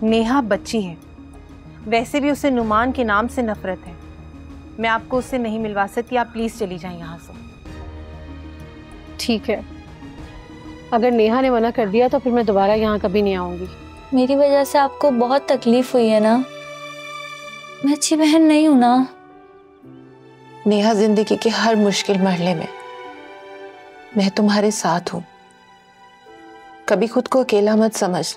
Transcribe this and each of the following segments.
नेहा बच्ची है, वैसे भी उसे नुमान के नाम से नफरत है। मैं आपको उससे नहीं मिलवा सकती, आप प्लीज चली जाएं यहाँ से। ठीक है, अगर नेहा ने मना कर दिया तो फिर मैं दोबारा यहाँ कभी नहीं आऊंगी। मेरी वजह से आपको बहुत तकलीफ हुई है ना, मैं अच्छी बहन नहीं हूं ना। नेहा, जिंदगी के हर मुश्किल मरहले में मैं तुम्हारे साथ हूं, कभी खुद को अकेला मत समझना।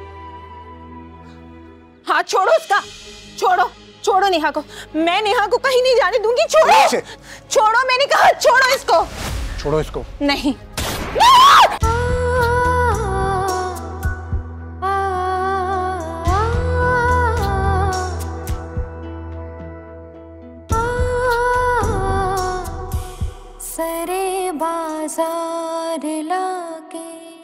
हाँ छोड़ो उसका, छोड़ो छोड़ो नेहा को, मैं नेहा को कहीं नहीं जाने दूंगी। छोड़ो छोड़ो, मैंने कहा छोड़ो इसको। छोड़ो इसको। नहीं। सरे बाजार लाके।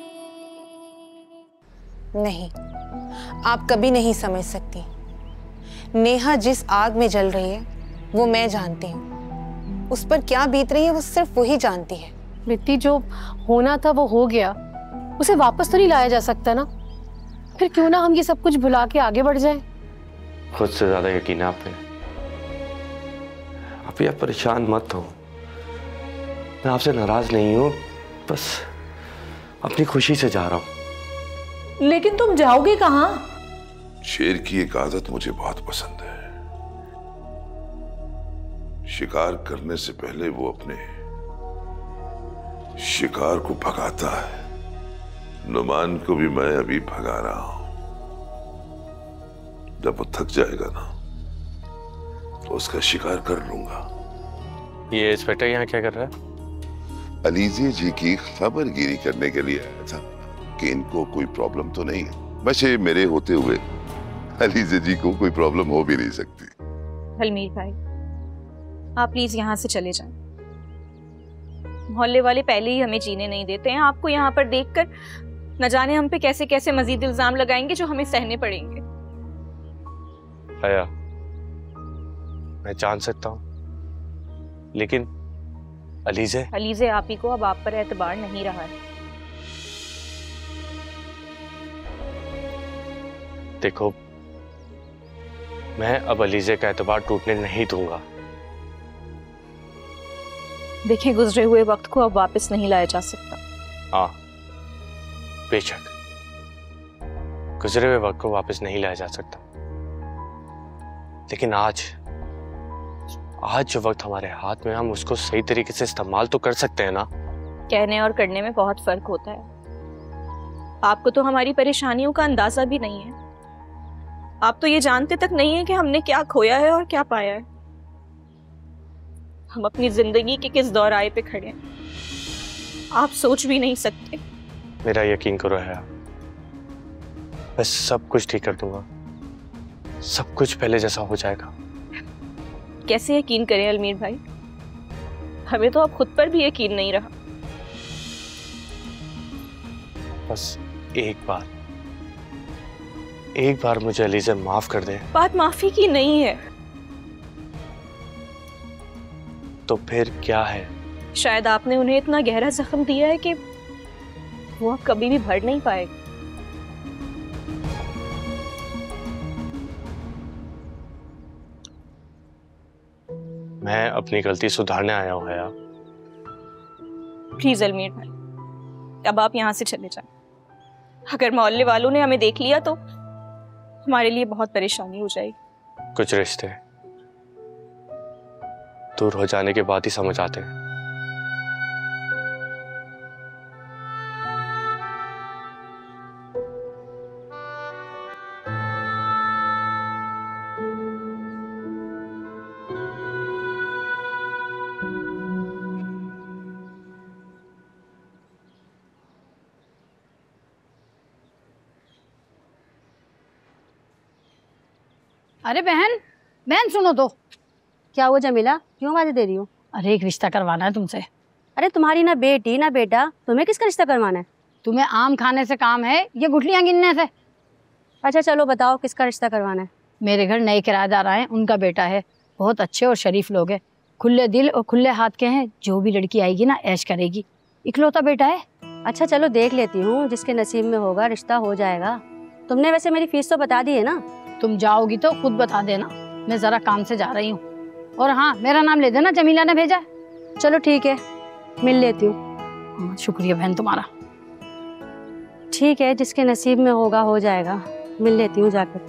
नहीं, आप कभी नहीं समझ सकती। नेहा जिस आग में जल रही है वो मैं जानती हूँ, उस पर क्या बीत रही है वो सिर्फ वही जानती है। रित्ती, जो होना था वो हो गया, उसे वापस तो नहीं लाया जा सकता ना। फिर क्यों ना हम ये सब कुछ भुला के आगे बढ़ जाएं। खुद से ज्यादा यकीन है आप पे। आप परेशान मत हो, मैं आपसे नाराज नहीं हूँ, बस अपनी खुशी से जा रहा हूँ। लेकिन तुम जाओगे कहाँ? शेर की एक आदत मुझे बहुत पसंद है, शिकार करने से पहले वो अपने शिकार को भगाता है। नुमान को भी मैं अभी भगा रहा हूं, जब वो थक जाएगा ना तो उसका शिकार कर लूंगा। ये इंस्पेक्टर यहाँ क्या कर रहा है? अलीजे जी की खबरगिरी करने के लिए आया था कि इनको कोई प्रॉब्लम तो नहीं है। वैसे मेरे होते हुए अलीजे जी को कोई प्रॉब्लम हो भी नहीं सकती। हलमीर भाई, आप प्लीज यहाँ से चले जाएं। मोहल्ले वाले पहले ही हमें जीने नहीं देते हैं, आपको यहाँ पर देखकर न जाने हम पे कैसे कैसे मजीद इल्जाम लगाएंगे जो हमें सहने पड़ेंगे। आया, मैं जान सकता हूँ, लेकिन अलीजे आप ही को अब आप पर एतबार नहीं रहा है। देखो, मैं अब अलीजे का एतबार टूटने नहीं दूंगा। देखिए, गुजरे हुए वक्त को अब वापस नहीं लाया जा सकता। हाँ, बेशक गुजरे हुए वक्त को वापस नहीं लाया जा सकता, लेकिन आज जो वक्त हमारे हाथ में, हम उसको सही तरीके से इस्तेमाल तो कर सकते हैं ना। कहने और करने में बहुत फर्क होता है। आपको तो हमारी परेशानियों का अंदाजा भी नहीं है। आप तो ये जानते तक नहीं है कि हमने क्या खोया है और क्या पाया है। हम अपनी जिंदगी के किस दौराहे पे खड़े हैं, आप सोच भी नहीं सकते। मेरा यकीन करो है, मैं सब कुछ ठीक कर दूंगा, सब कुछ पहले जैसा हो जाएगा। कैसे यकीन करें अलमीर भाई, हमें तो अब खुद पर भी यकीन नहीं रहा। बस एक बार मुझे अलीजे माफ कर दे। बात माफी की नहीं है। तो फिर क्या है? शायद आपने उन्हें इतना गहरा जख्म दिया है कि वो अब कभी भी भर नहीं पाएगा। मैं अपनी गलती सुधारने आया हूँ यार। प्लीज अलमीर भाई, अब आप यहाँ से चले जाएं। अगर मोहल्ले वालों ने हमें देख लिया तो हमारे लिए बहुत परेशानी हो जाएगी। कुछ रिश्ते दूर हो जाने के बाद ही समझ आते हैं। अरे बहन सुनो तो। क्या हुआ जमीला, क्यों आवाज़ें दे रही हो? अरे एक रिश्ता करवाना है तुमसे। अरे तुम्हारी ना बेटी ना बेटा, तुम्हें किसका रिश्ता करवाना है? तुम्हें आम खाने से काम है, ये गुठलियाँ गिनने से? अच्छा चलो बताओ किसका रिश्ता करवाना है? मेरे घर नए किराएदार आए, उनका बेटा है, बहुत अच्छे और शरीफ लोग हैं, खुले दिल और खुले हाथ के हैं। जो भी लड़की आएगी ना ऐश करेगी, इकलौता बेटा है। अच्छा चलो देख लेती हूँ, जिसके नसीब में होगा रिश्ता हो जाएगा। तुमने वैसे मेरी फीस तो बता दी है ना? तुम जाओगी तो खुद बता देना, मैं जरा काम से जा रही हूँ। और हाँ, मेरा नाम ले देना, जमीला ने भेजा है। चलो ठीक है, मिल लेती हूँ। शुक्रिया बहन तुम्हारा। ठीक है, जिसके नसीब में होगा हो जाएगा। मिल लेती हूँ जाकर।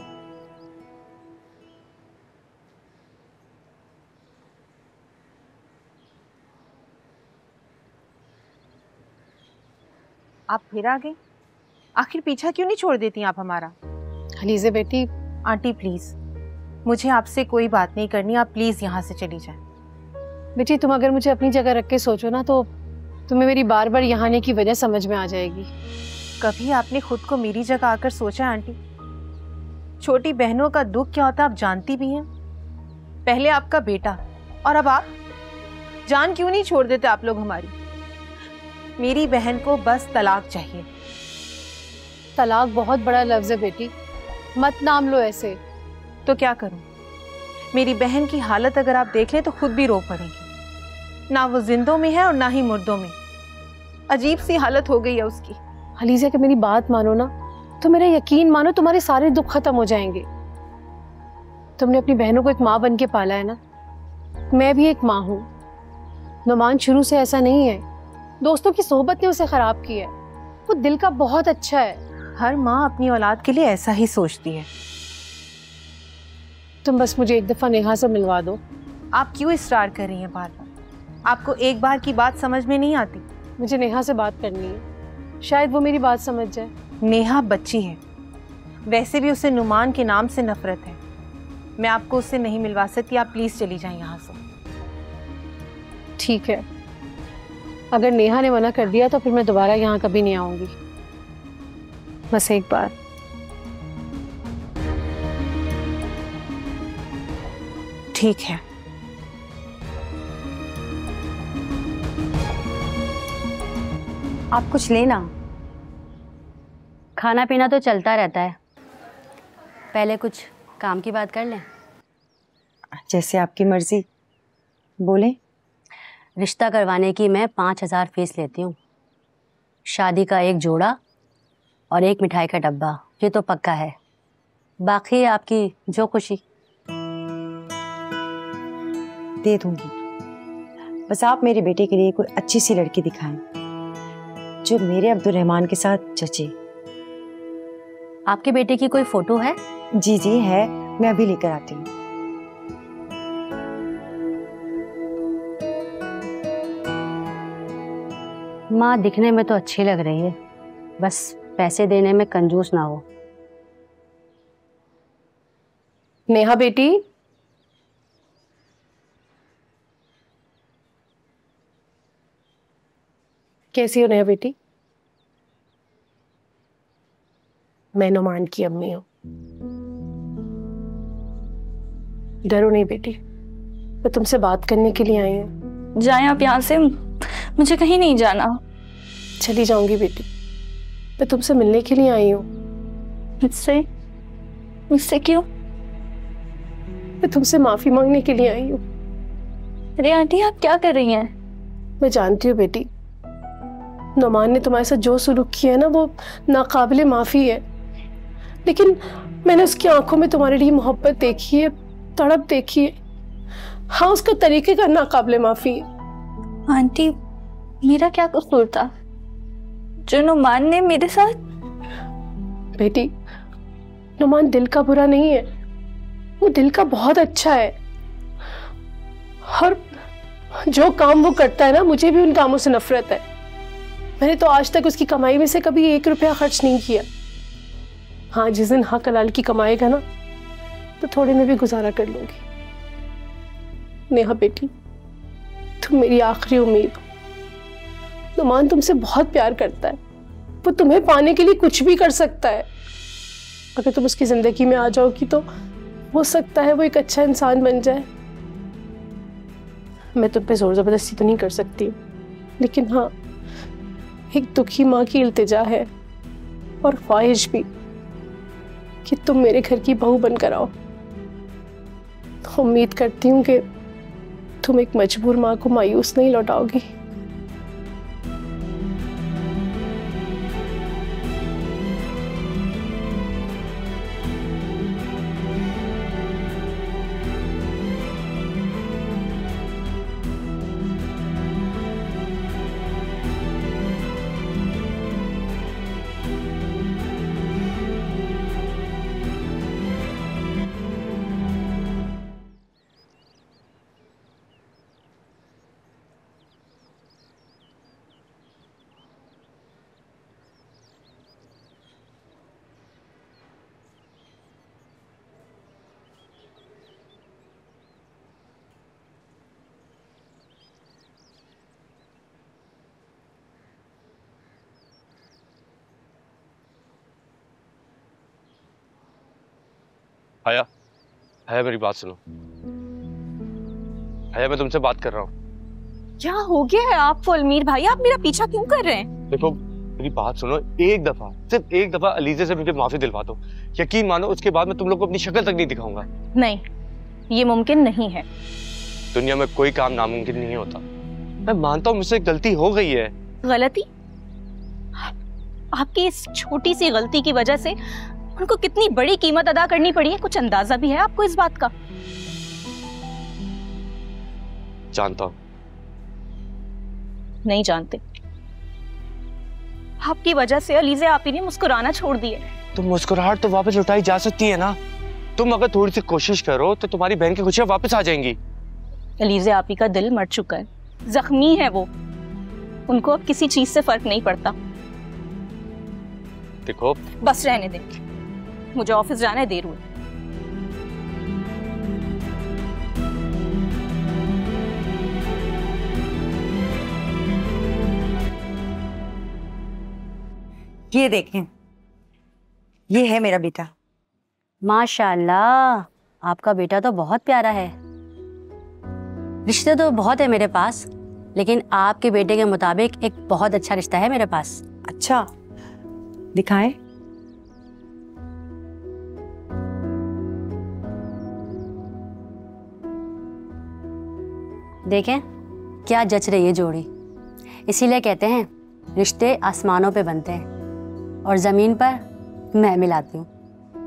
आप फिर आ गई? आखिर पीछा क्यों नहीं छोड़ देती आप हमारा? अलीज़ा बेटी, आंटी प्लीज, मुझे आपसे कोई बात नहीं करनी, आप प्लीज यहाँ से चली जाएं। बेटी तुम अगर मुझे अपनी जगह रख के सोचो ना तो तुम्हें मेरी बार बार यहाँ आने की वजह समझ में आ जाएगी। कभी आपने खुद को मेरी जगह आकर सोचा आंटी? छोटी बहनों का दुख क्या होता आप जानती भी हैं। पहले आपका बेटा और अब आप। जान क्यों नहीं छोड़ देते आप लोग हमारी? मेरी बहन को बस तलाक चाहिए। तलाक बहुत बड़ा लफ्ज है बेटी, मत नाम लो ऐसे। तो क्या करूं? मेरी बहन की हालत अगर आप देख लें तो खुद भी रो पड़ेंगी। ना वो जिंदों में है और ना ही मुर्दों में। अजीब सी हालत हो गई है उसकी। अलीज़ा कि मेरी बात मानो ना, तो मेरा यकीन मानो तुम्हारे सारे दुख खत्म हो जाएंगे। तुमने अपनी बहनों को एक माँ बन के पाला है ना, मैं भी एक माँ हूँ। नुमान शुरू से ऐसा नहीं है, दोस्तों की सोहबत ने उसे खराब किया है। वो दिल का बहुत अच्छा है। हर माँ अपनी औलाद के लिए ऐसा ही सोचती है। तुम बस मुझे एक दफा नेहा से मिलवा दो। आप क्यों इसरार कर रही हैं बार बार? आपको एक बार की बात समझ में नहीं आती? मुझे नेहा से बात करनी है, शायद वो मेरी बात समझ जाए। नेहा बच्ची है, वैसे भी उसे नुमान के नाम से नफरत है। मैं आपको उससे नहीं मिलवा सकती, आप प्लीज चली जाएं यहाँ से। ठीक है, अगर नेहा ने मना कर दिया तो फिर मैं दोबारा यहाँ कभी नहीं आऊंगी। बस एक बार। ठीक है। आप कुछ लेना। खाना पीना तो चलता रहता है, पहले कुछ काम की बात कर लें। जैसे आपकी मर्जी, बोले। रिश्ता करवाने की मैं 5,000 फीस लेती हूँ। शादी का एक जोड़ा और एक मिठाई का डब्बा, ये तो पक्का है। बाकी आपकी जो खुशी। दे दूंगी, बस आप मेरे बेटे के लिए कोई अच्छी सी लड़की दिखाएं जो मेरे अब्दुर्रहमान के साथ जचे। आपके बेटे की कोई फोटो है? जी जी है, मैं अभी लेकर आती हूँ। माँ दिखने में तो अच्छी लग रही है, बस पैसे देने में कंजूस ना हो। नेहा बेटी, कैसी हो नेहा बेटी? मैं नुमान की अम्मी हूँ। डरो नहीं बेटी, मैं तुमसे बात करने के लिए आई हूँ। जाएं आप यहाँ से, मुझे कहीं नहीं जाना। चली जाऊंगी बेटी, मैं तुमसे मिलने के लिए आई हूँ। मुझसे क्यों? मैं तुमसे माफी मांगने के लिए आई हूँ। अरे आंटी, आप क्या कर रही हैं? मैं जानती हूँ बेटी, नुमान ने तुम्हारे साथ जो सलूक किया है ना वो नाकाबिले माफ़ी है, लेकिन मैंने उसकी आंखों में तुम्हारे लिए मोहब्बत देखी है, तड़प देखी है। हाँ, उसका तरीके का नाकाबिले माफ़ी है। आंटी, मेरा क्या कसूर था जो नुमान ने मेरे साथ? बेटी, नुमान दिल का बुरा नहीं है, वो दिल का बहुत अच्छा है। और जो काम वो करता है ना, मुझे भी उन कामों से नफरत है। मैंने तो आज तक उसकी कमाई में से कभी 1 रुपया खर्च नहीं किया। हाँ, जिस दिन हक हलाल की कमाएगा ना तो थोड़े में भी गुजारा कर लूंगी। नेहा बेटी, तुम मेरी आखिरी उम्मीद हो। नुमान तुमसे बहुत प्यार करता है, वो तुम्हें पाने के लिए कुछ भी कर सकता है। अगर तुम उसकी जिंदगी में आ जाओगी तो हो सकता है वो एक अच्छा इंसान बन जाए। मैं तुम पे जोर जबरदस्ती तो नहीं कर सकती, लेकिन हाँ, एक दुखी माँ की इल्तिजा है और ख्वाहिश भी कि तुम मेरे घर की बहू बनकर आओ। उम्मीद करती हूँ कि तुम एक मजबूर माँ को मायूस नहीं लौटाओगी। हया, हया मेरी बात सुनो। हया मैं तुमसे बात कर रहा हूँ। क्या हो गया है आपको अलमीर भाई? आप मेरा पीछा क्यों कर रहे हैं? देखो मेरी बात सुनो, एक दफा, सिर्फ एक दफा अलीज़े से मुझे माफी दिलवा दो। यकीन मानो उसके बाद मैं तुम लोग को अपनी शक्ल तक नहीं दिखाऊंगा। नहीं, ये मुमकिन नहीं है। दुनिया में कोई काम नामुमकिन नहीं होता। मैं मानता हूँ मुझसे गलती हो गई है। गलती? आपकी इस छोटी सी गलती की वजह से उनको कितनी बड़ी कीमत अदा करनी पड़ी है, कुछ अंदाजा भी है आपको इस बात का? जानता हूँ। नहीं जानते। आपकी वजह से अलीज़े आपी ने मुस्कुराना छोड़ दिया। तो मुस्कुराहट तो वापस लौटाई जा सकती है ना। तुम अगर थोड़ी सी कोशिश करो तो तुम्हारी बहन की खुशियां वापस आ जाएंगी। अलीज़े आपी का दिल मर चुका है, जख्मी है वो। उनको अब किसी चीज से फर्क नहीं पड़ता। देखो बस रहने दें, मुझे ऑफिस जाना है, देर हुई। ये देखें, ये है मेरा बेटा। माशाल्लाह, आपका बेटा तो बहुत प्यारा है। रिश्ते तो बहुत है मेरे पास, लेकिन आपके बेटे के मुताबिक एक बहुत अच्छा रिश्ता है मेरे पास। अच्छा, दिखाएं। देखें क्या जच रही है जोड़ी। इसीलिए कहते हैं रिश्ते आसमानों पे बनते हैं और जमीन पर मैं मिलाती हूँ।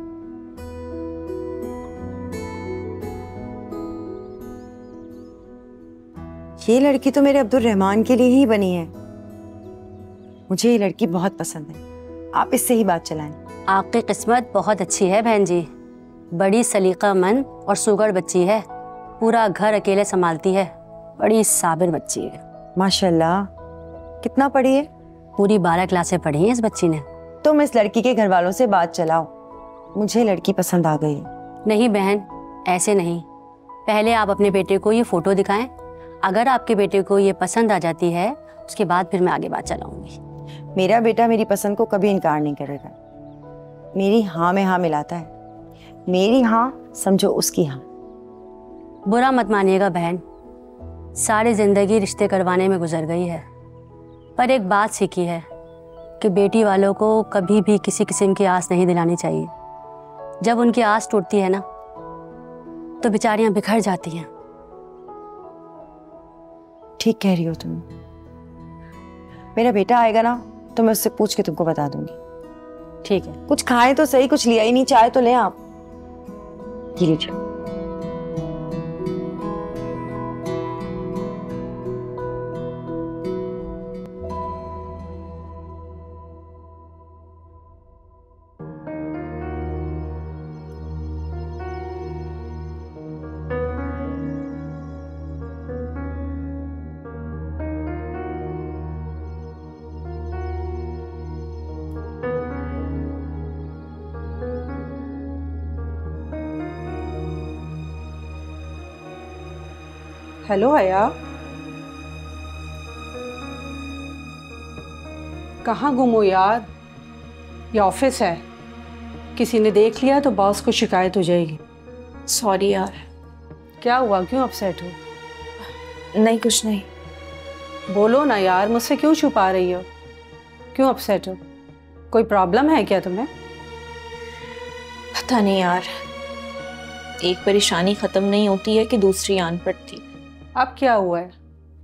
ये लड़की तो मेरे अब्दुल रहमान के लिए ही बनी है। मुझे ये लड़की बहुत पसंद है। आप इससे ही बात चलाएं। आपकी किस्मत बहुत अच्छी है बहन जी। बड़ी सलीकामंद और सुगर बच्ची है, पूरा घर अकेले संभालती है, बड़ी साबिर बच्ची है। माशाल्लाह। कितना पढ़ी है? पूरी 12 क्लासें पढ़ी हैं इस बच्ची ने। तुम इस लड़की के घर वालों से बात चलाओ, मुझे लड़की पसंद आ गई है। नहीं बहन, ऐसे नहीं। पहले आप अपने बेटे को ये फोटो दिखाएं। अगर आपके बेटे को ये पसंद आ जाती है, उसके बाद फिर मैं आगे बात चलाऊंगी। मेरा बेटा मेरी पसंद को कभी इनकार नहीं करेगा। मेरी हाँ में हाँ मिलाता है। मेरी हाँ समझो उसकी हाँ। बुरा मत मानिएगा बहन, सारी जिंदगी रिश्ते करवाने में गुजर गई है, पर एक बात सीखी है कि बेटी वालों को कभी भी किसी किस्म की आस नहीं दिलानी चाहिए। जब उनकी आस टूटती है ना, तो बेचारियां बिखर जाती हैं। ठीक कह रही हो तुम। मेरा बेटा आएगा ना तो मैं उससे पूछ के तुमको बता दूंगी। ठीक है। कुछ खाए तो सही, कुछ लिया ही नहीं। चाय तो ले आप। ये लीजिए। हेलो हया, कहाँ गुम हो यार? ये ऑफिस है, किसी ने देख लिया तो बॉस को शिकायत हो जाएगी। सॉरी यार। क्या हुआ, क्यों अपसेट हो? नहीं कुछ नहीं। बोलो ना यार, मुझसे क्यों छुपा रही हो? क्यों अपसेट हो? कोई प्रॉब्लम है क्या तुम्हें? पता नहीं यार, एक परेशानी खत्म नहीं होती है कि दूसरी आन पड़ती। अब क्या हुआ है?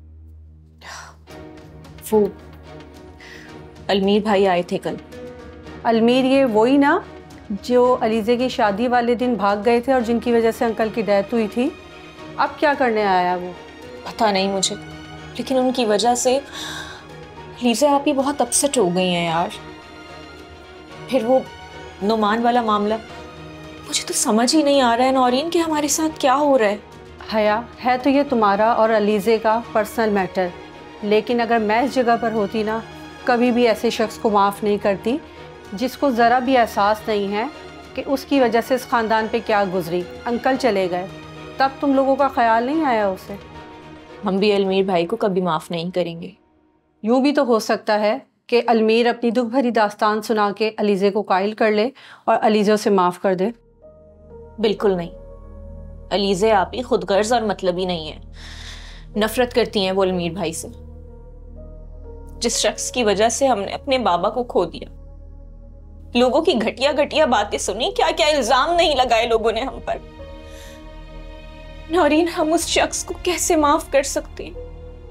वो अलमीर भाई आए थे कल। अलमीर ये वही ना जो अलीज़े की शादी वाले दिन भाग गए थे और जिनकी वजह से अंकल की डेथ हुई थी? अब क्या करने आया वो? पता नहीं मुझे, लेकिन उनकी वजह से अलीज़े आप ही बहुत अपसेट हो गई हैं यार। फिर वो नुमान वाला मामला, मुझे तो समझ ही नहीं आ रहा है नौरीन कि हमारे साथ क्या हो रहा है। हया, है तो ये तुम्हारा और अलीज़े का पर्सनल मैटर, लेकिन अगर मैं इस जगह पर होती ना, कभी भी ऐसे शख्स को माफ़ नहीं करती जिसको ज़रा भी एहसास नहीं है कि उसकी वजह से इस ख़ानदान पे क्या गुजरी। अंकल चले गए, तब तुम लोगों का ख्याल नहीं आया उसे? हम भी अलमीर भाई को कभी माफ़ नहीं करेंगे। यूँ भी तो हो सकता है कि अलमीर अपनी दुख भरी दास्तान सुना के अलीज़े को कायल कर ले और अलीज़े उसे माफ़ कर दे। बिल्कुल नहीं। अलीज़े आप ही खुदगर्ज और मतलबी नहीं है। नफरत करती हैं वो अलमीर भाई से, जिस शख्स की वजह से हमने अपने बाबा को खो दिया। लोगों की घटिया घटिया बातें सुनी, क्या क्या इल्जाम नहीं लगाए लोगों ने हम पर। नौरीन, हम उस शख्स को कैसे माफ कर सकते हैं?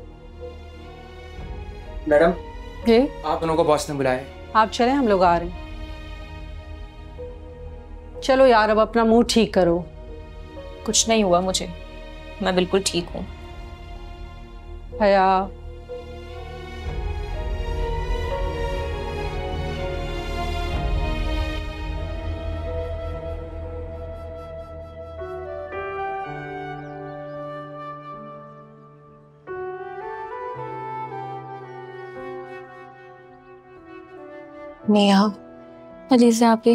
मैडम जी आप दोनों को बॉस ने बुलाया। आप चले, हम लोग आ रहे हैं। चलो यार, अब अपना मुंह ठीक करो। कुछ नहीं हुआ मुझे, मैं बिल्कुल ठीक हूँ। हया, नेहा, अलीज़े आपी,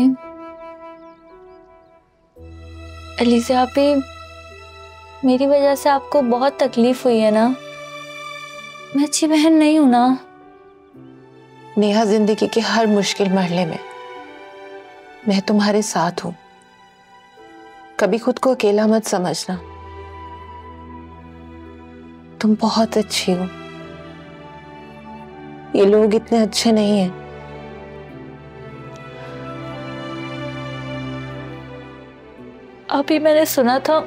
अलीज़े आपी, मेरी वजह से आपको बहुत तकलीफ हुई है ना? मैं अच्छी बहन नहीं हूं ना? नेहा, जिंदगी के हर मुश्किल मरहले में मैं तुम्हारे साथ हूं। कभी खुद को अकेला मत समझना। तुम बहुत अच्छी हो। ये लोग इतने अच्छे नहीं हैं। अभी मैंने सुना था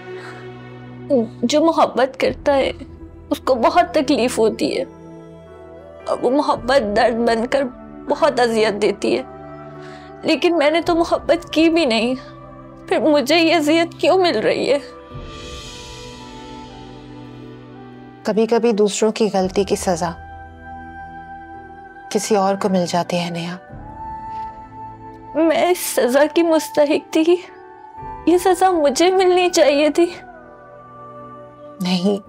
जो मोहब्बत करता है उसको बहुत तकलीफ होती है, और वो मोहब्बत दर्द बनकर बहुत अजियत देती है। लेकिन मैंने तो मोहब्बत की भी नहीं, फिर मुझे ये अजियत क्यों मिल रही है? कभी कभी दूसरों की गलती की सजा किसी और को मिल जाती है नेहा। मैं इस सजा की मुस्तहिक थी, ये सजा मुझे मिलनी चाहिए थी। नहीं,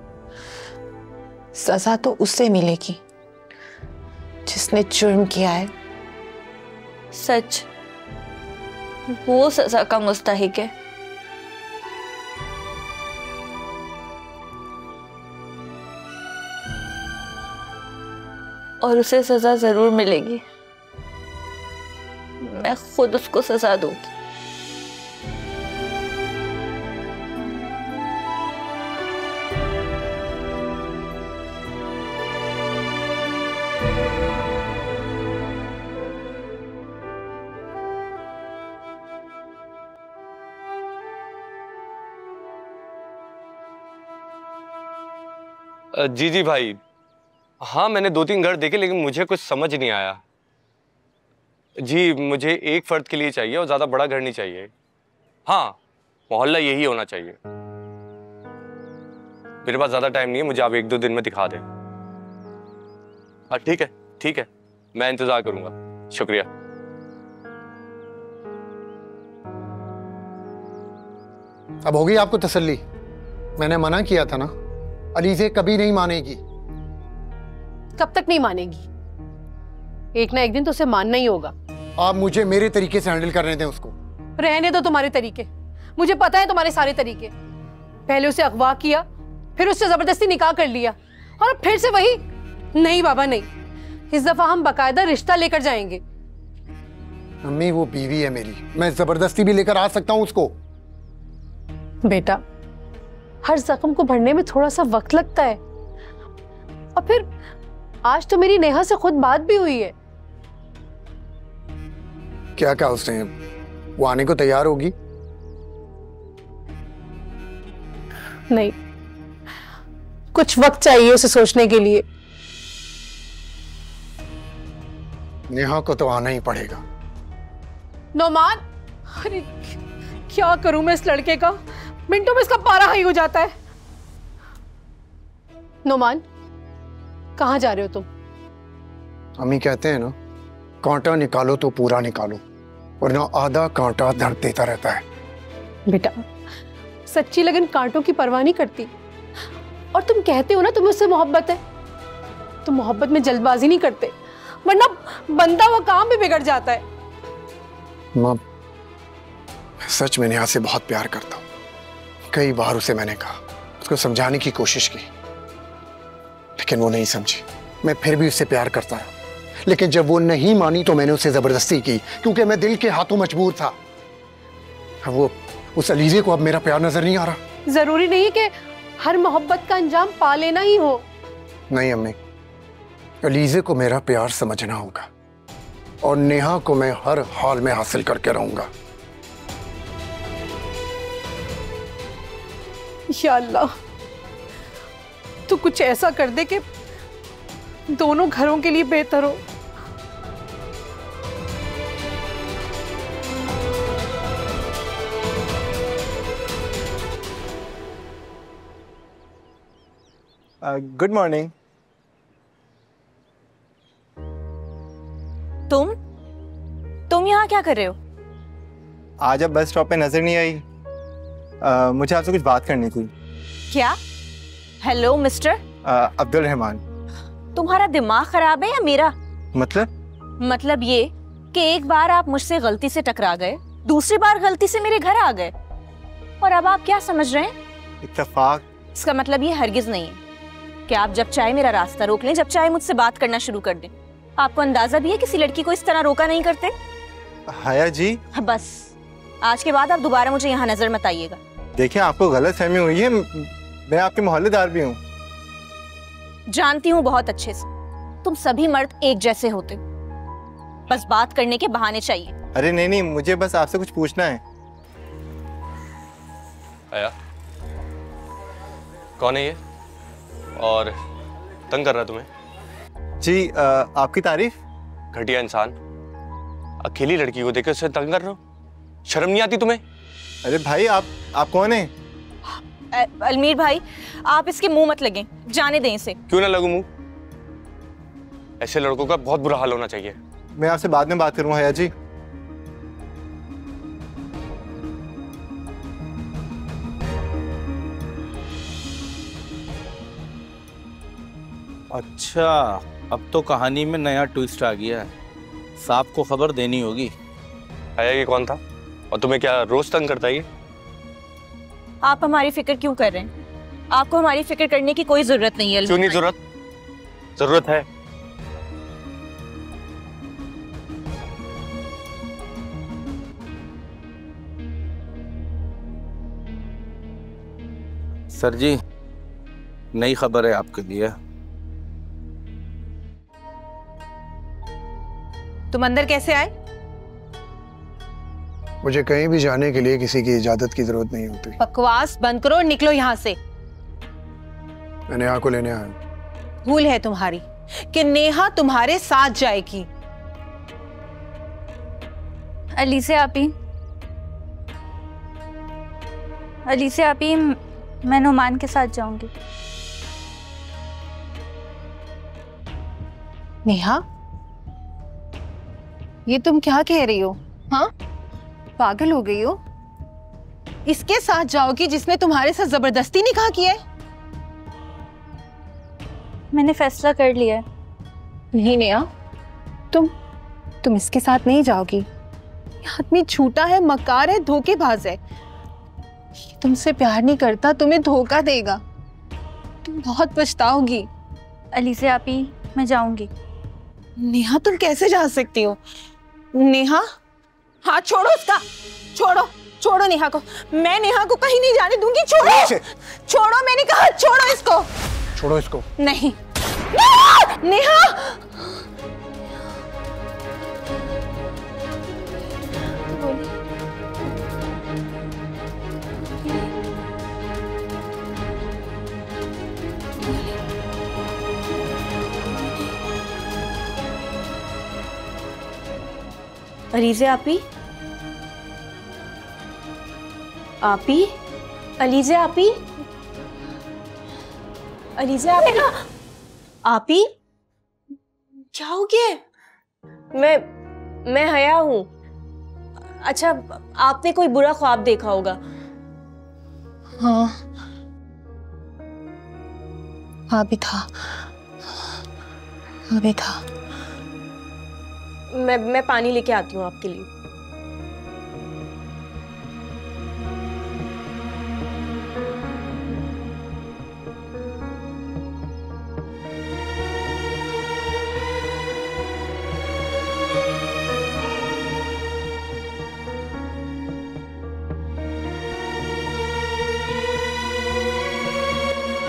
सजा तो उससे मिलेगी जिसने जुर्म किया है। सच, वो सजा का मुस्तहिक है। और उसे सजा जरूर मिलेगी। मैं खुद उसको सजा दूंगी। जी जी भाई, हाँ मैंने 2-3 घर देखे लेकिन मुझे कुछ समझ नहीं आया। जी मुझे एक फर्द के लिए चाहिए और ज़्यादा बड़ा घर नहीं चाहिए। हाँ, मोहल्ला यही होना चाहिए। मेरे पास ज़्यादा टाइम नहीं है, मुझे आप 1-2 दिन में दिखा दें। हाँ ठीक है, ठीक है, मैं इंतज़ार करूँगा। शुक्रिया। अब होगी आपको तसल्ली? मैंने मना किया था ना, अलीज़े कभी नहीं मानेगी। कब तक नहीं मानेगी? एक ना एक दिन तो उसे मानना ही होगा। आप मुझे मेरे तरीके से हैंडल करने दें उसको। रहने दो तुम्हारे तरीके, मुझे पता है तुम्हारे सारे तरीके। पहले उसे अगवा किया, फिर उससे जबरदस्ती निकाह कर लिया, और अब फिर से वही। नहीं बाबा नहीं, इस दफा हम बकायदा रिश्ता लेकर जाएंगे। अम्मी वो बीवी है मेरी, मैं जबरदस्ती भी लेकर आ सकता हूँ उसको। बेटा, हर जख्म को भरने में थोड़ा सा वक्त लगता है। और फिर आज तो मेरी नेहा से खुद बात भी हुई है। क्या कहा उसने? वो आने को तैयार होगी? नहीं, कुछ वक्त चाहिए उसे सोचने के लिए। नेहा को तो आना ही पड़ेगा। नौमान, अरे क्या करूं मैं इस लड़के का? मिनटों में इसका पारा हाई हो जाता है। नौमान, कहां जा रहे हो तुम? अम्मी कहते हैं ना, कांटा निकालो तो पूरा निकालो, वरना आधा कांटा दर्द देता रहता है। बेटा, सच्ची लगन कांटों की परवाह नहीं करती। और तुम कहते हो ना तुम्हें उससे मोहब्बत है, तुम मोहब्बत में जल्दबाजी नहीं करते, वरना बंदा हुआ काम भी बिगड़ जाता है। माँ, सच में नेहा से बहुत प्यार करता हूँ। कई बार उसे मैंने कहा, उसको समझाने की कोशिश की, लेकिन वो नहीं समझी। मैं फिर भी उससे प्यार करता रहा, लेकिन जब वो नहीं मानी तो मैंने उसे जबरदस्ती की, क्योंकि मैं दिल के हाथों मजबूर था। वो उस अलीजे को अब मेरा प्यार नजर नहीं आ रहा। जरूरी नहीं कि हर मोहब्बत का अंजाम पा लेना ही हो। नहीं अम्मी, अलीजे को मेरा प्यार समझना होगा और नेहा को मैं हर हाल में हासिल करके रहूंगा। या अल्लाह, तू कुछ ऐसा कर दे कि दोनों घरों के लिए बेहतर हो। Good morning. तुम यहाँ क्या कर रहे हो? आज आप बस स्टॉप पे नजर नहीं आई। मुझे आपसे कुछ बात करनी थी। क्या? Hello mister Abdul Rahman. तुम्हारा दिमाग खराब है या मेरा? मतलब ये कि एक बार आप मुझसे गलती से टकरा गए, दूसरी बार गलती से मेरे घर आ गए, और अब आप क्या समझ रहे हैं? इत्तेफाक। इसका मतलब ये हरगिज नहीं है कि आप जब चाहे मेरा रास्ता रोक लें, जब चाहे मुझसे बात करना शुरू कर दें। आपको अंदाजा भी है किसी लड़की को इस तरह रोका नहीं करते? हया जी, बस आज के बाद आप दोबारा मुझे यहाँ नजर मत आइएगा। देखिए, आपको गलतफहमी हुई है, मैं आपके मोहल्लेदार भी हूँ। जानती हूँ बहुत अच्छे से, तुम सभी मर्द एक जैसे होते, बस बात करने के बहाने चाहिए। अरे नहीं, मुझे बस आपसे कुछ पूछना है। आया, कौन है ये और तंग कर रहा है तुम्हें? जी आपकी तारीफ। घटिया इंसान, अकेली लड़की को देकर उससे तंग कर रहे हो? शर्म नहीं आती तुम्हें? अरे भाई, आप कौन हैं? अलमीर भाई, आप इसके मुंह मत लगें, जाने दें इसे। क्यों ना लगूं मुंह? ऐसे लड़कों का बहुत बुरा हाल होना चाहिए। मैं आपसे बाद में बात करूँ हया जी। अच्छा, अब तो कहानी में नया ट्विस्ट आ गया है। साहब को खबर देनी होगी। आया ये कौन था और तुम्हें क्या रोज तंग करता है ये? आप हमारी फिक्र क्यों कर रहे हैं? आपको हमारी फिक्र करने की कोई जरूरत नहीं है। क्यों नहीं जरूरत? जरूरत है। सर जी, नई खबर है आपके लिए। तुम अंदर कैसे आए? मुझे कहीं भी जाने के लिए किसी की इजाजत की जरूरत नहीं होती। बकवास बंद करो और निकलो यहाँ से। मैं नेहा को लेने आया। भूल है तुम्हारी कि नेहा तुम्हारे साथ जाएगी। अलीसे आपी, मैं नुमान के साथ जाऊंगी। नेहा, ये तुम क्या कह रही हो? हाँ, पागल हो गई हो? इसके साथ जाओगी जिसने तुम्हारे साथ जबरदस्ती निकाह किया है? मैंने फैसला कर लिया है। नहीं नेहा, तुम इसके साथ नहीं जाओगी। ये आदमी झूठा है, मक्कार है, धोखेबाज है। ये तुमसे प्यार नहीं करता, तुम्हें धोखा देगा। तुम बहुत पछताओगी। अलीसे आपी, मैं जाऊंगी। नेहा, तुम कैसे जा सकती हो? नेहा, हाथ छोड़ो उसका। छोड़ो नेहा को। मैं नेहा को कहीं नहीं जाने दूंगी। छोड़ो, मैंने कहा छोड़ो इसको। छोड़ो इसको। नहीं नेहा। अलीजे आपी, अलीजे आपी, अलीजे आपी, आपी, क्या हो गया? मैं हया हूँ। अच्छा, आपने कोई बुरा ख्वाब देखा होगा। हाँ भी था। मैं पानी लेके आती हूँ आपके लिए।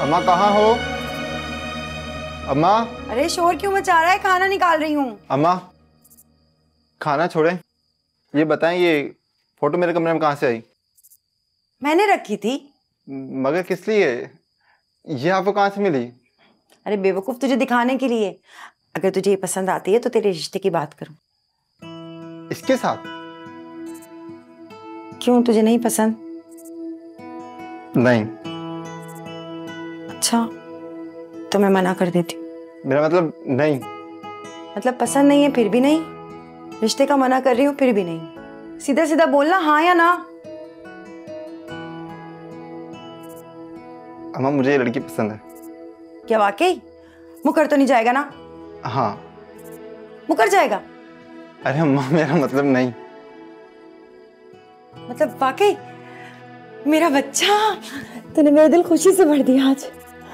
अम्मा कहाँ हो? अम्मा। अरे शोर क्यों मचा रहा है? खाना निकाल रही हूँ। अम्मा खाना छोड़े, ये बताएं ये फोटो मेरे कमरे में कहाँ से आई? मैंने रखी थी। मगर किस लिए? ये आपको कहाँ से मिली? अरे बेवकूफ, तुझे दिखाने के लिए। अगर तुझे ये पसंद आती है तो तेरे रिश्ते की बात करूं। इसके साथ? क्यों, तुझे नहीं पसंद? नहीं। अच्छा तो मैं मना कर देती हूँ। मेरा मतलब नहीं। मतलब पसंद नहीं है फिर भी नहीं? रिश्ते का मना कर रही हूँ फिर भी नहीं? सीधा सीधा बोलना, हाँ या ना। अम्मा मुझे ये लड़की पसंद है। क्या वाकई? मुकर तो नहीं जाएगा ना? हाँ। मुकर जाएगा? अरे अम्मा मेरा मतलब नहीं। मतलब वाकई? मेरा बच्चा, तूने मेरा दिल खुशी से भर दिया आज।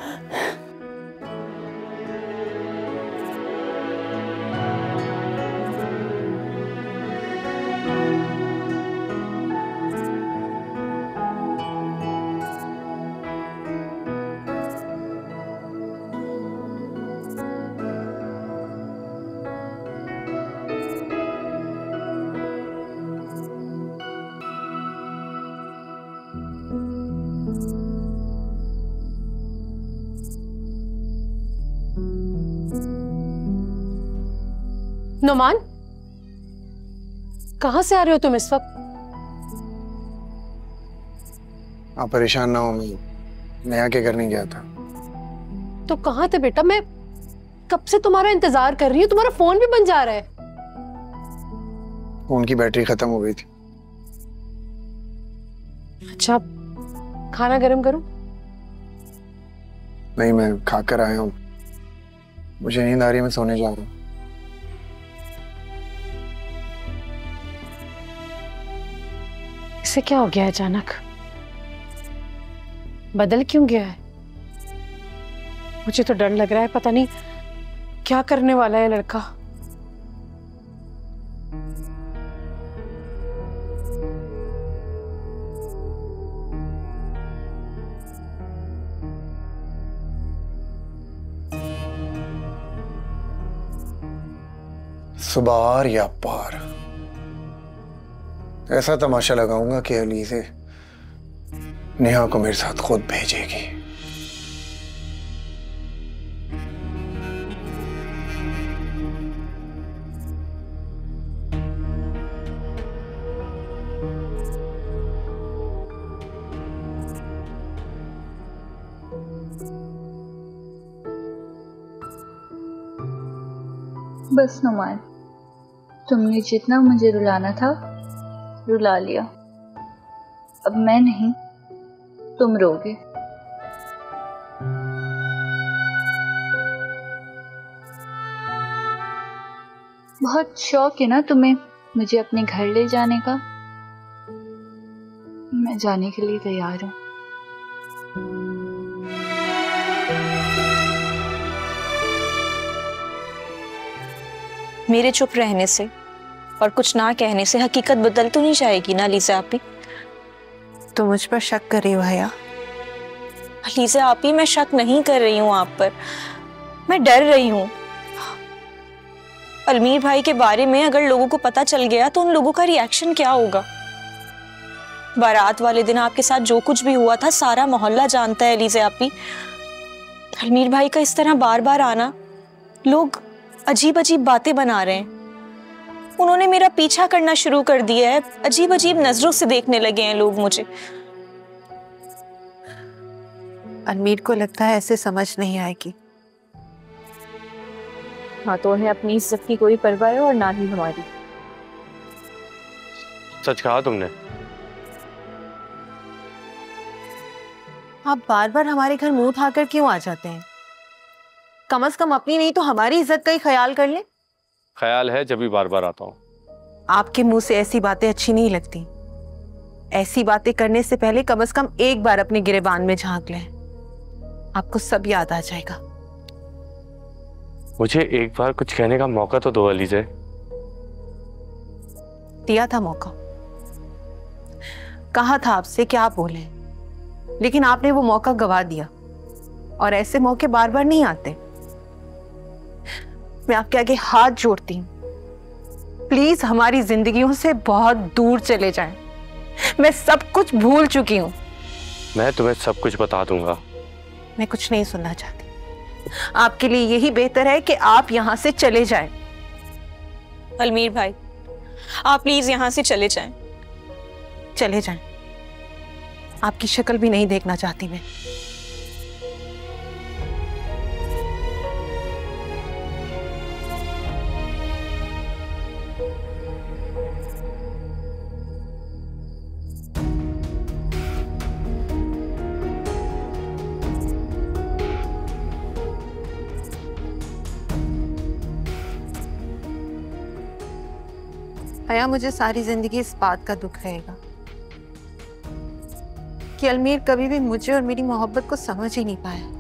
नुमान, कहाँ से आ रहे हो तुम इस वक्त? आप परेशान ना हो, मैं नेहा के घर नहीं गया था। तो कहाँ थे बेटा? मैं कब से तुम्हारा इंतजार कर रही हूँ, तुम्हारा फोन भी बंद जा रहा है। फोन की बैटरी खत्म हो गई थी। अच्छा, खाना गर्म करूं? नहीं, मैं खाकर आया हूँ, मुझे नींद आ रही है, मैं सोने जा रहा हूँ। इसे क्या हो गया अचानक? बदल क्यों गया है? मुझे तो डर लग रहा है, पता नहीं क्या करने वाला है लड़का। सुबार या पार, ऐसा तमाशा लगाऊंगा कि अलीज़े नेहा को मेरे साथ खुद भेजेगी। बस नुमान, तुमने जितना मुझे रुलाना था रुला लिया। अब मैं नहीं, तुम रोगे। बहुत शौक है ना तुम्हें मुझे अपने घर ले जाने का? मैं जाने के लिए तैयार हूँ। मेरे चुप रहने से और कुछ ना कहने से हकीकत बदल तो नहीं जाएगी ना अलीज़ा आपी? तो मुझ पर शक कर रही हो हया? अलीज़ा आपी, मैं शक नहीं कर रही हूँ आप पर, मैं डर रही हूँ। अलमीर भाई के बारे में अगर लोगों को पता चल गया तो उन लोगों का रिएक्शन क्या होगा? बारात वाले दिन आपके साथ जो कुछ भी हुआ था सारा मोहल्ला जानता है अलीज़ा आपी। अलमीर भाई का इस तरह बार बार आना, लोग अजीब अजीब बातें बना रहे हैं। उन्होंने मेरा पीछा करना शुरू कर दिया है, अजीब अजीब नजरों से देखने लगे हैं लोग मुझे। अलमीर को लगता है ऐसे समझ नहीं आएगी। हाँ, तो उन्हें अपनी इज्जत की कोई परवाह है और ना ही हमारी। सच कहा तुमने। आप बार बार हमारे घर मुंह उठाकर क्यों आ जाते हैं? कम से कम अपनी नहीं तो हमारी इज्जत का ही ख्याल कर ले। ख्याल है जब भी बार बार आता हूँ। आपके मुंह से ऐसी बातें अच्छी नहीं लगती। ऐसी बातें करने से पहले कम से कम एक बार अपने गिरेबान में झांक लें, आपको सब याद आ जाएगा। मुझे एक बार कुछ कहने का मौका तो दो अलीज़े। दिया था मौका, कहा था आपसे कि आप बोले, लेकिन आपने वो मौका गवा दिया। और ऐसे मौके बार बार नहीं आते। मैं आपके आगे हाथ जोड़ती हूँ, प्लीज हमारी जिंदगियों से बहुत दूर चले जाएं। मैं सब कुछ भूल चुकी हूँ। मैं तुम्हें सब कुछ बता दूंगा। मैं कुछ नहीं सुनना चाहती। आपके लिए यही बेहतर है कि आप यहाँ से चले जाएं। अलमीर भाई, आप प्लीज यहाँ से चले जाएं। चले जाएं। आपकी शक्ल भी नहीं देखना चाहती मैं। हया, मुझे सारी जिंदगी इस बात का दुख रहेगा कि अलमीर कभी भी मुझे और मेरी मोहब्बत को समझ ही नहीं पाया।